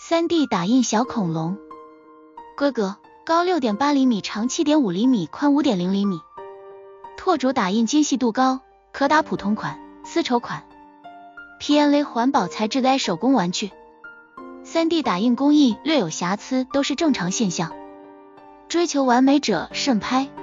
3D 打印小恐龙，规格高 6.8 厘米，长 7.5 厘米，宽 5.0 厘米。拓主打印精细度高，可打普通款、丝绸款。PLA 环保材质 手工玩具。3D 打印工艺略有瑕疵都是正常现象，追求完美者慎拍。